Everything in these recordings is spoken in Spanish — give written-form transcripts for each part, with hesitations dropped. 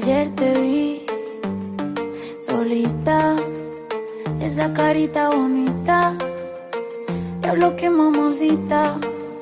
Ayer te vi solita, esa carita bonita, diablo que mamacita.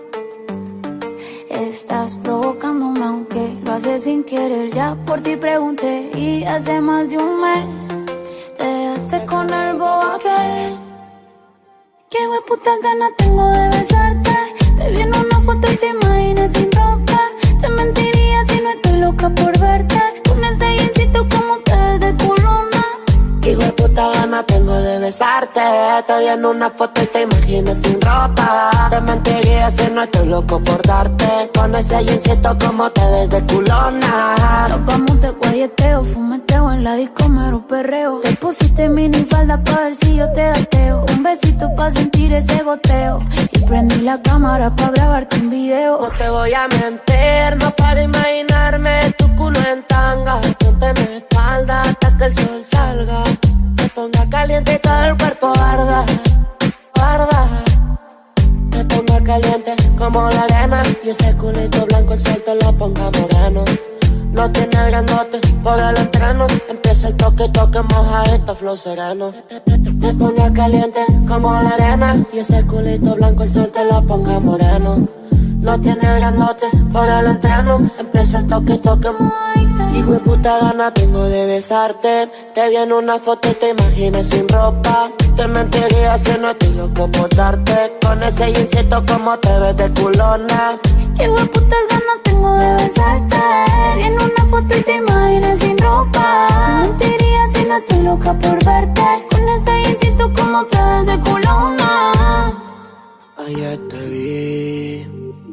Estás provocándome aunque lo haces sin querer. Ya por ti pregunté y hace más de un mes te dejaste con el bobo aquel. Qué hueputa ganas tengo de besarte. Te vi en una foto y te imaginé sin ropa. Te mentiría si no estoy loca por verte. Con ese jeansito como te ves de culona. Qué hueputa ganas tengo de besarte. Te vi en una foto y te imaginé sin ropa. Te mentiría si no estoy loco por darte. Con ese jeansito como te ves de culona. Nos vamos de guayeteo, fumeteo en la disco, mero perreo. Te pusiste mini falda pa' ver si yo te gateo. Un besito pa' sentir ese goteo. Y prendí la cámara pa' grabarte un video. No te voy a mentir, no para imaginarme tu culo en tanga. Ponte mi espalda hasta que el sol salga. Me ponga caliente y todo el cuerpo arda, arda. Me ponga caliente como la arena. Y ese culito blanco el sol te lo ponga moreno. No tiene grandote por el entreno. Empieza el toque, toque, moja esta flow sereno. Te ponga caliente como la arena. Y ese culito blanco el sol te lo ponga moreno. No tiene grandote por el entreno. Empieza el toque, toque, hijo de puta gana tengo de besarte. Te vi en una foto y te imaginé sin ropa. Te mentiría si no estoy loco por darte. Con ese jeansito como te ves de culona. Qué hueputas ganas tengo de besarte. Te vi en una foto y te imaginé sin ropa. Te mentiría si no estoy loca por verte. Con ese jeansito como te ves de culona. Ayer te vi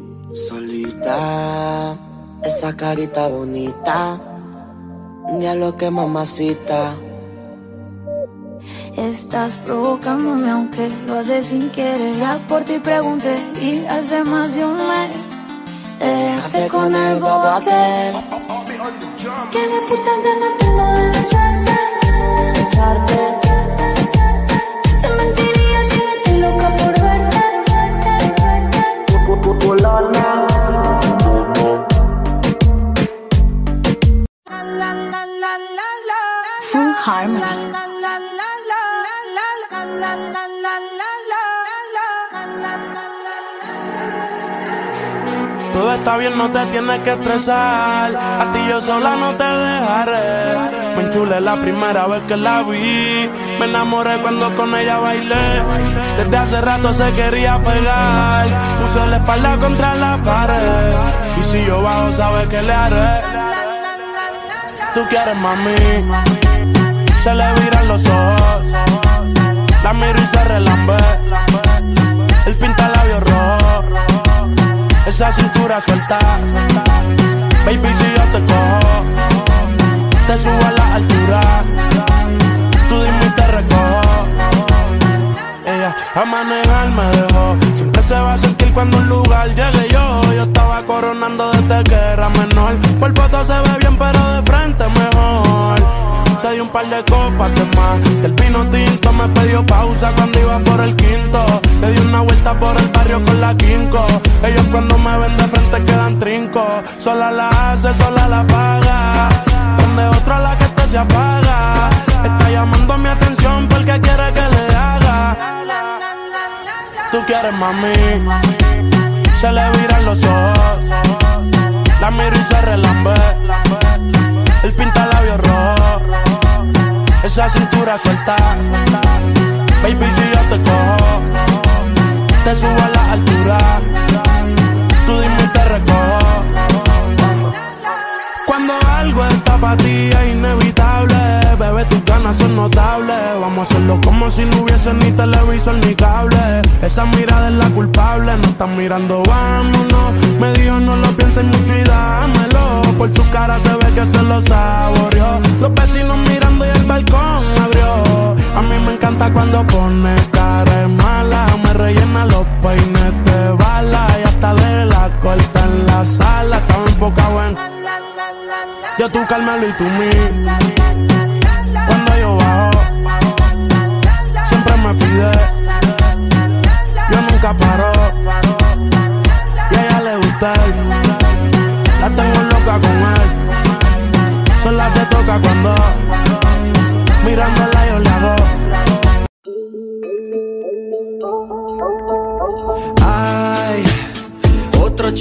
solita, esa carita bonita, diablo que mamacita. Estás provocándome aunque lo haces sin querer. Ya por ti pregunté y hace más de un mes te dejaste con el bobo aquel. Qué de puta ganas tengo de besarte, Besarte. Te mentiría si no estoy loca por verte. Culona. Full Harmony. Todo está bien, no te tienes que estresar. A ti yo sola no te dejaré. Me enchulé la primera vez que la vi. Me enamoré cuando con ella bailé. Desde hace rato se quería pegar. Puse la espalda contra la pared. Y si yo bajo, sabes que le haré. Tú quieres, mami. Se le viran los ojos. La miro y se relambe. Él pinta labios rojos. Esa cintura suelta. Baby, si yo te cojo, te subo a la altura. Tú dime y te recojo. Ella a manejar me dejó. Siempre se va a sentir cuando un lugar llegue yo. Yo estaba coronando desde que era menor. Por foto se ve bien pero de frente mejor. Se dio un par de copas de más. Del vino tinto me pidió pausa cuando iba por el quinto. Le di una vuelta por el barrio con la quinco. Ellos cuando me ven de frente quedan trinco. Sola la hace, sola la paga. Prende otra la que esta se apaga. Está llamando mi atención porque quiere que le haga. Tú quieres, mami. Se le viran los ojos. La miro y se relambe. Él pinta labios rojos. Esa cintura suelta. Baby, si yo te cojo, te subo a la altura. Tú dime y te recojo. Cuando algo está para ti es inevitable. Bebé, tus ganas son notables. Vamos a hacerlo como si no hubiese ni televisor ni cable. Esa mirada es la culpable. No están mirando, vámonos. Me dijo no lo pienses mucho y dámelo. Por su cara se ve que se lo saboreó. Los vecinos mirando y el balcón abrió. A mí me encanta cuando pone cara de mala. Me rellena los peines de bala. Y hasta de la corta en la sala. Estaba enfocado en yo, tú, Carmelo y tú, mí. Cuando yo bajo, siempre me pide. Yo nunca paro. Y a ella le gusta él. La tengo loca con él. Son las 7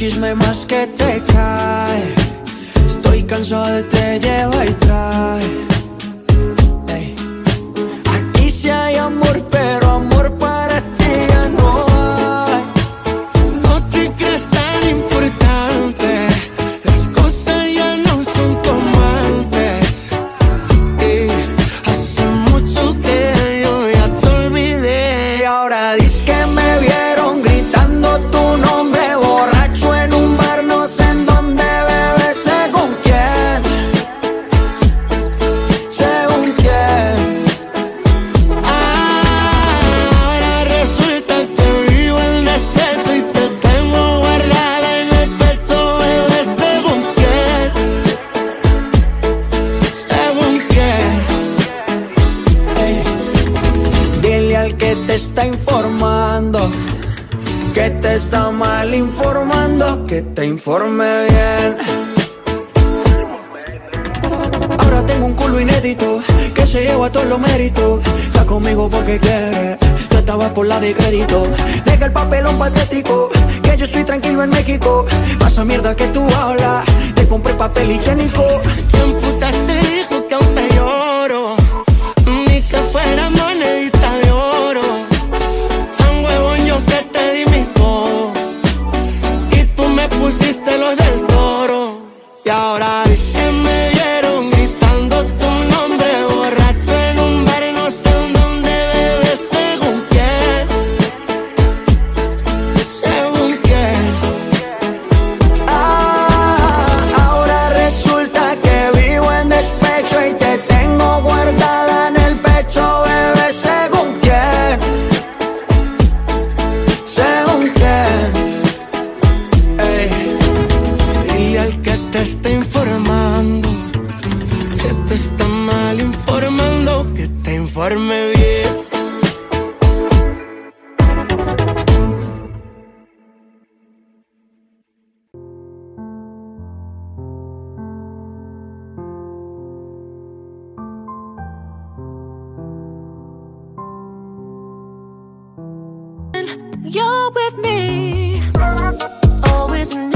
chisme más que te cae. Estoy cansado de te lleva y trae. Ey. Aquí sí hay amor, pero amor para ti ya no hay. No te creas tan importante, las cosas ya no son como antes. Y hace mucho que yo ya te olvidé. Y ahora dices que me vieron gritando tu nombre borracho en un bar, no sé en dónde, bebé, según quién. Según quién. Ahora resulta que vivo en despecho y te tengo guardada en el pecho, bebé, según quién. Según quién. Ey. Dile al que te está informando que te está mal informando, que te informe bien. Ahora tengo un culo inédito que se lleva todos los méritos. Está conmigo porque quiere, tú estabas por la de crédito. Deja el papelón patético, que yo estoy tranquilo en México. Pasa mierda que tú hablas, te compré papel higiénico. ¿Quién putas te dijo que aún te lloro? Ni que fuera monedita de oro. San huevón yo que te di mi todo y tú me pusiste los del Toro. Y ahora dices que me vieron gritando tu nombre borracho en un bar, no sé en dónde, bebé, según quién. Según quién. Ahora resulta que vivo en despecho y te tengo guardada en el pecho, bebé, según quién. Según quién. Ey. Dile al que te está informando que te está mal informando, que te informe bien. You're with me, always and